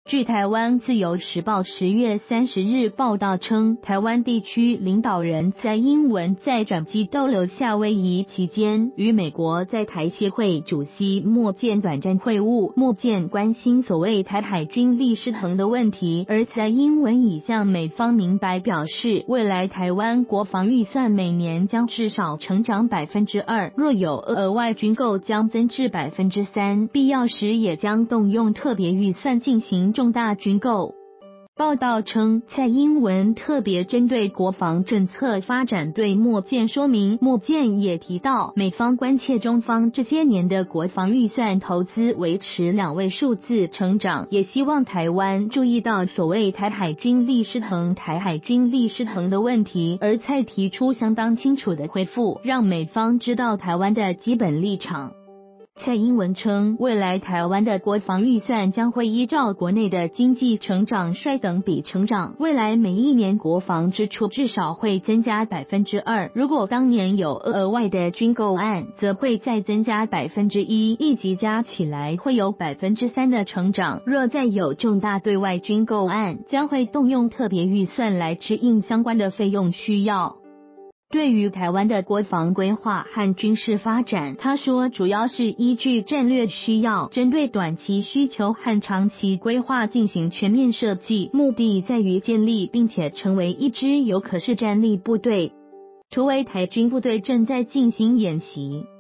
据台湾自由时报10月30日报道称，台湾地区领导人蔡英文在转机逗留夏威夷期间，与美国在台协会主席莫健短暂会晤。莫健关心所谓台海军力失衡的问题，而蔡英文已向美方明白表示，未来台湾国防预算每年将至少成长2%，若有额外军购将增至3%，必要时也将动用特别预算进行重大军购。报道称，蔡英文特别针对国防政策发展对莫健说明。莫健也提到，美方关切中方这些年的国防预算投资维持2位数字成长，也希望台湾注意到所谓台海军力失衡、台海军力失衡的问题，而蔡提出相当清楚的回复，让美方知道台湾的基本立场。蔡英文称，未来台湾的国防预算将会依照国内的经济成长率等比成长，未来每一年国防支出至少会增加2%，如果当年有额外的军购案，则会再增加1%，一级加起来会有3%的成长。若再有重大对外军购案，将会动用特别预算来支应相关的费用需要。对于台湾的国防规划和军事发展，他说主要是依据战略需要，针对短期需求和长期规划进行全面设计，目的在于建立并且成为一支有可视战力部队。突围台军部队正在进行演习。